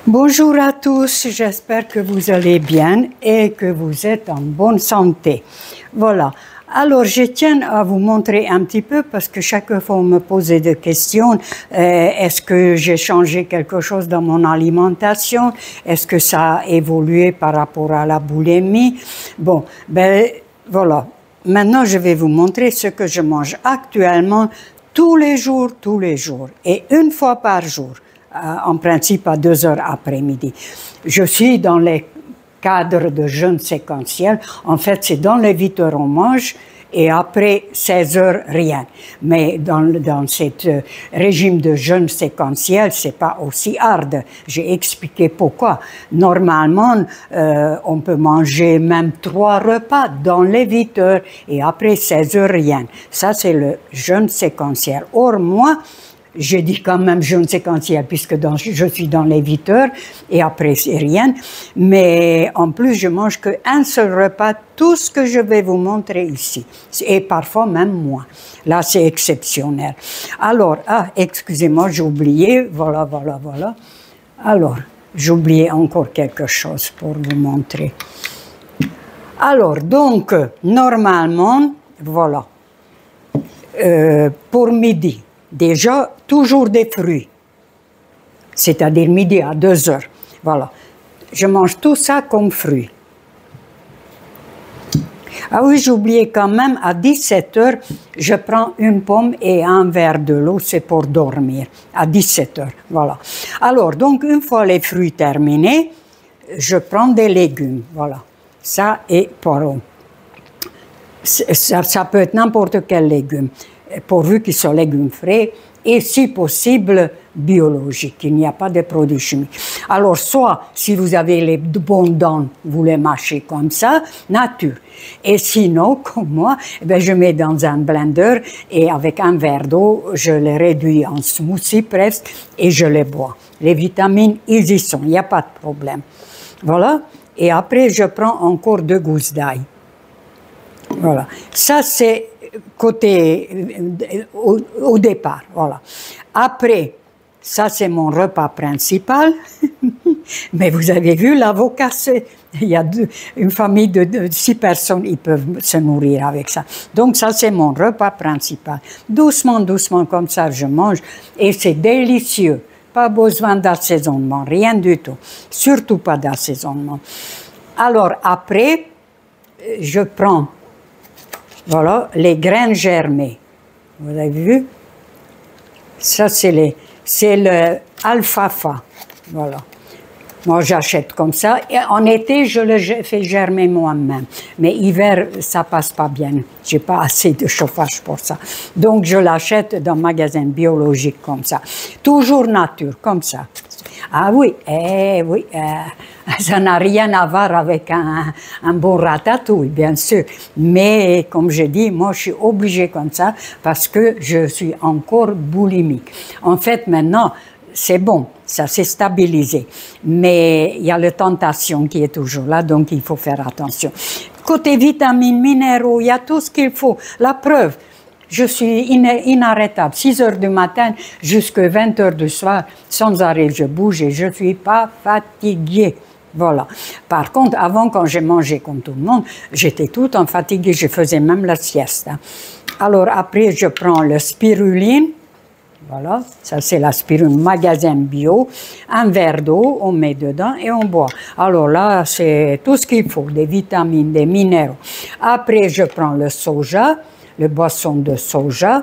Bonjour à tous, j'espère que vous allez bien et que vous êtes en bonne santé. Voilà. Alors, je tiens à vous montrer un petit peu parce que chaque fois on me posait des questions. Est-ce que j'ai changé quelque chose dans mon alimentation? Est-ce que ça a évolué par rapport à la boulimie? Bon, ben voilà. Maintenant, je vais vous montrer ce que je mange actuellement tous les jours et une fois par jour. En principe à 2 heures après-midi. Je suis dans les cadres de jeûne séquentiel. En fait, c'est dans les 8 heures on mange et après 16 heures, rien. Mais dans ce régime de jeûne séquentiel, c'est pas aussi hard. J'ai expliqué pourquoi. Normalement, on peut manger même 3 repas dans les 8 heures et après 16 heures, rien. Ça, c'est le jeûne séquentiel. Or, moi, je dis quand même jeûne séquentiel puisque je suis dans les 8 heures et après c'est rien. Mais en plus, je mange qu'un seul repas, tout ce que je vais vous montrer ici. Et parfois même moins. Là, c'est exceptionnel. Alors, excusez-moi, j'ai oublié. Voilà. Alors, j'ai oublié encore quelque chose pour vous montrer. Alors, donc, normalement, voilà. Pour midi. Déjà, toujours des fruits, c'est-à-dire midi à 2 heures. Voilà. Je mange tout ça comme fruits. Ah oui, j'ai oublié quand même, à 17 heures, je prends une pomme et un verre de l'eau, c'est pour dormir, à 17 heures. Voilà. Alors, donc, une fois les fruits terminés, je prends des légumes. Voilà. Ça et poireaux. Ça peut être n'importe quel légume, pourvu qu'ils soient légumes frais et si possible biologiques, il n'y a pas de produits chimiques. Alors soit si vous avez les bons dents, vous les mâchez comme ça, nature. Et sinon, comme moi, je mets dans un blender et avec un verre d'eau, je les réduis en smoothie presque et je les bois. Les vitamines, ils y sont, il n'y a pas de problème. Voilà. Et après, je prends encore 2 gousses d'ail. Voilà. Ça, c'est côté au départ. Voilà. Après, ça, c'est mon repas principal. Mais vous avez vu, l'avocat, il y a une famille de 6 personnes, ils peuvent se nourrir avec ça. Donc, ça, c'est mon repas principal. Doucement, comme ça, je mange. Et c'est délicieux. Pas besoin d'assaisonnement, rien du tout. Surtout pas d'assaisonnement. Alors, après, je prends voilà, les graines germées. Vous avez vu? Ça, c'est le alfalfa. Voilà. Moi, j'achète comme ça. Et en été, je le fais germer moi-même. Mais hiver, ça passe pas bien. J'ai pas assez de chauffage pour ça. Donc, je l'achète dans un magasin biologique comme ça. Toujours nature, comme ça. Ah oui, ça n'a rien à voir avec un bon ratatouille, bien sûr. Mais, comme je dis, moi, je suis obligée comme ça parce que je suis encore boulimique. En fait, maintenant, c'est bon, ça s'est stabilisé. Mais il y a la tentation qui est toujours là, donc il faut faire attention. Côté vitamines, minéraux, il y a tout ce qu'il faut. La preuve, je suis inarrêtable. 6 heures du matin jusqu'à 20 heures du soir, sans arrêt, je bouge et je ne suis pas fatiguée. Voilà. Par contre, avant, quand j'ai mangé comme tout le monde, j'étais tout le temps fatiguée. Je faisais même la sieste. Alors après, je prends le spiruline. Voilà, ça c'est la spiruline, magasin bio. Un verre d'eau, on met dedans et on boit. Alors là, c'est tout ce qu'il faut, des vitamines, des minéraux. Après, je prends le soja, le boisson de soja.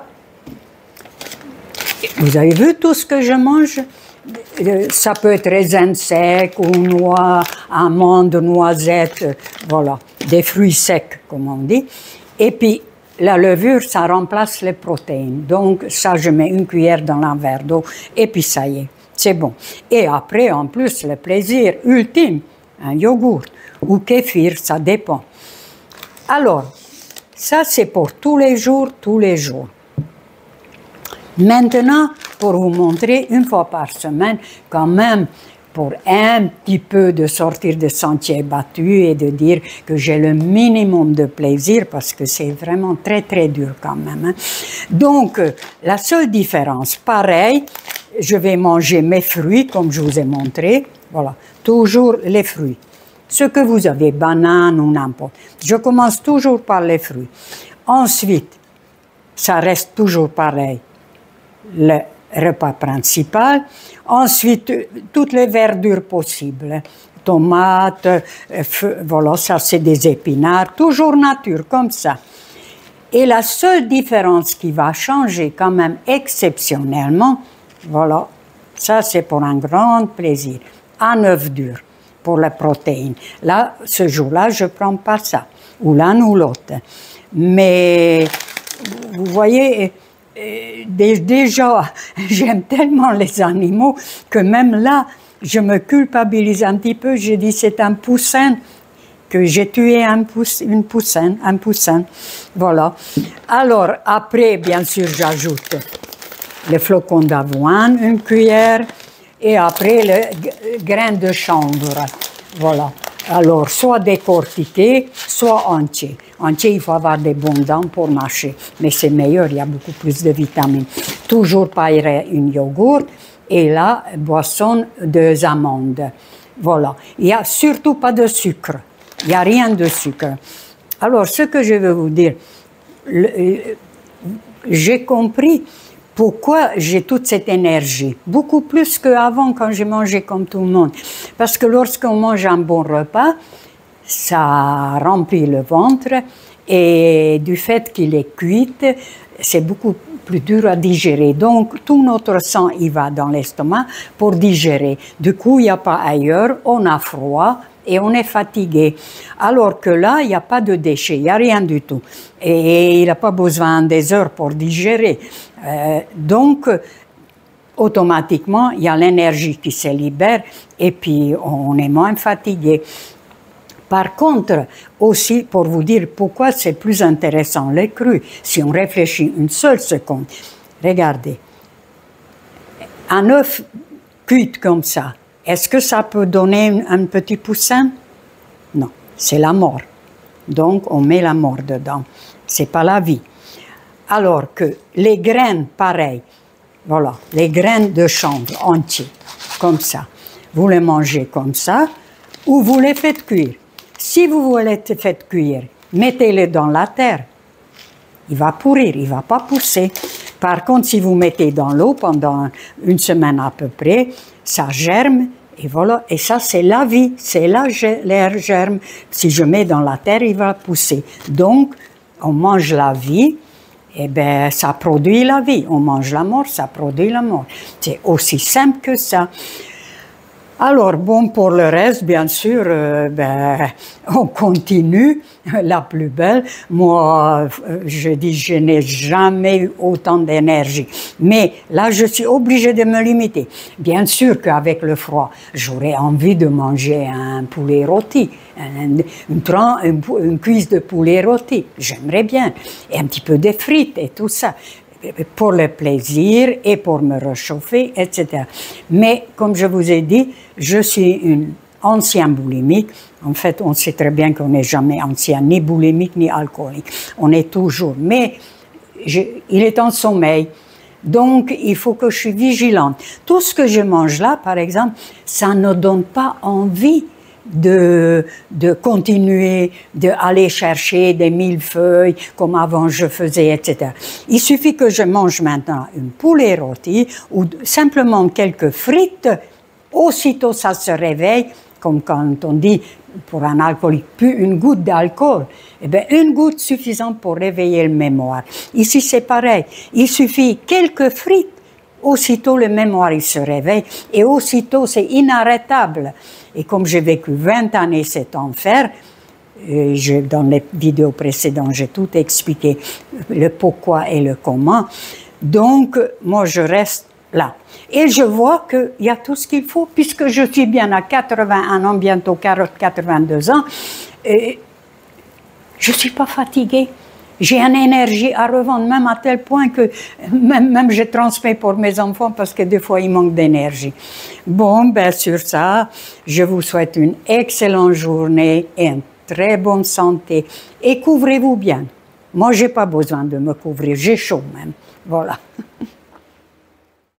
Vous avez vu tout ce que je mange? Ça peut être raisin sec ou noix, amandes, noisettes, voilà, des fruits secs, comme on dit. Et puis, la levure, ça remplace les protéines. Donc, ça, je mets une cuillère dans un verre d'eau et puis ça y est, c'est bon. Et après, en plus, le plaisir ultime, un yogourt ou kéfir, ça dépend. Alors, ça, c'est pour tous les jours. Maintenant, pour vous montrer, une fois par semaine, quand même, pour un petit peu de sortir des sentiers battus et de dire que j'ai le minimum de plaisir, parce que c'est vraiment très, très dur quand même. Donc, la seule différence, pareil, je vais manger mes fruits, comme je vous ai montré. Voilà, toujours les fruits. Ce que vous avez, banane ou n'importe. Je commence toujours par les fruits. Ensuite, ça reste toujours pareil, le repas principal. Ensuite, toutes les verdures possibles. Tomates, voilà, ça c'est des épinards, toujours nature, comme ça. Et la seule différence qui va changer quand même exceptionnellement, voilà, ça c'est pour un grand plaisir, un œuf dur pour les protéines. Là, ce jour-là, je ne prends pas ça, ou l'un ou l'autre. Mais, vous voyez, déjà, j'aime tellement les animaux que même là, je me culpabilise un petit peu. Je dis, c'est un poussin, que j'ai tué un poussin. Voilà. Alors, après, bien sûr, j'ajoute les flocons d'avoine, une cuillère, et après, le grain de chanvre. Voilà. Alors, soit décortiqué, soit entier. Entier, il faut avoir des bons dents pour mâcher. Mais c'est meilleur, il y a beaucoup plus de vitamines. Toujours pareil, une yogourt. Et là, boisson de amandes. Voilà. Il n'y a surtout pas de sucre. Il n'y a rien de sucre. Alors, ce que je veux vous dire, j'ai compris pourquoi j'ai toute cette énergie. Beaucoup plus qu'avant, quand je mangeais comme tout le monde. Parce que lorsqu'on mange un bon repas, ça remplit le ventre. Et du fait qu'il est cuit, c'est beaucoup plus dur à digérer. Donc, tout notre sang, il va dans l'estomac pour digérer. Du coup, il n'y a pas ailleurs, on a froid et on est fatigué. Alors que là, il n'y a pas de déchets, il n'y a rien du tout. Et il n'a pas besoin des heures pour digérer. Donc, automatiquement, il y a l'énergie qui se libère et puis on est moins fatigué. Par contre, aussi pour vous dire pourquoi c'est plus intéressant les crus, si on réfléchit une seule seconde, regardez, un œuf cuit comme ça, est-ce que ça peut donner un petit poussin? Non, c'est la mort. Donc on met la mort dedans, c'est pas la vie. Alors que les graines, pareil, voilà, les graines de chanvre entiers, comme ça, vous les mangez comme ça, ou vous les faites cuire. Si vous les faites cuire, mettez-les dans la terre. Il va pourrir, il ne va pas pousser. Par contre, si vous mettez dans l'eau pendant une semaine à peu près, ça germe, et voilà. Et ça, c'est la vie, c'est l'air germe. Si je mets dans la terre, il va pousser. Donc, on mange la vie, et bien, ça produit la vie. On mange la mort, ça produit la mort. C'est aussi simple que ça. Alors, bon, pour le reste, bien sûr, on continue, la plus belle. Moi, je dis, je n'ai jamais eu autant d'énergie. Mais là, je suis obligée de me limiter. Bien sûr qu'avec le froid, j'aurais envie de manger un poulet rôti, une cuisse de poulet rôti. J'aimerais bien. Et un petit peu de frites et tout ça. Pour le plaisir et pour me réchauffer, etc. Mais, comme je vous ai dit, je suis une ancienne boulimique. En fait, on sait très bien qu'on n'est jamais ancien, ni boulimique, ni alcoolique. On est toujours. Mais, il est en sommeil. Donc, il faut que je suis vigilante. Tout ce que je mange là, par exemple, ça ne donne pas envie de continuer, d'aller chercher des millefeuilles comme avant je faisais, etc. Il suffit que je mange maintenant une poulet rôti ou simplement quelques frites, aussitôt ça se réveille, comme quand on dit pour un alcoolique, plus une goutte d'alcool, eh bien une goutte suffisante pour réveiller le mémoire. Ici c'est pareil, il suffit quelques frites, aussitôt le mémoire il se réveille et aussitôt c'est inarrêtable. Et comme j'ai vécu 20 années cet enfer, dans les vidéos précédentes, j'ai tout expliqué, le pourquoi et le comment. Donc, moi, je reste là. Et je vois qu'il y a tout ce qu'il faut, puisque je suis bien à 81 ans, bientôt 82 ans, et je ne suis pas fatiguée. J'ai une énergie à revendre, même à tel point que même je transmets pour mes enfants parce que des fois, ils manquent d'énergie. Bon, ben sur ça, je vous souhaite une excellente journée et une très bonne santé. Et couvrez-vous bien. Moi, je n'ai pas besoin de me couvrir, j'ai chaud même. Voilà.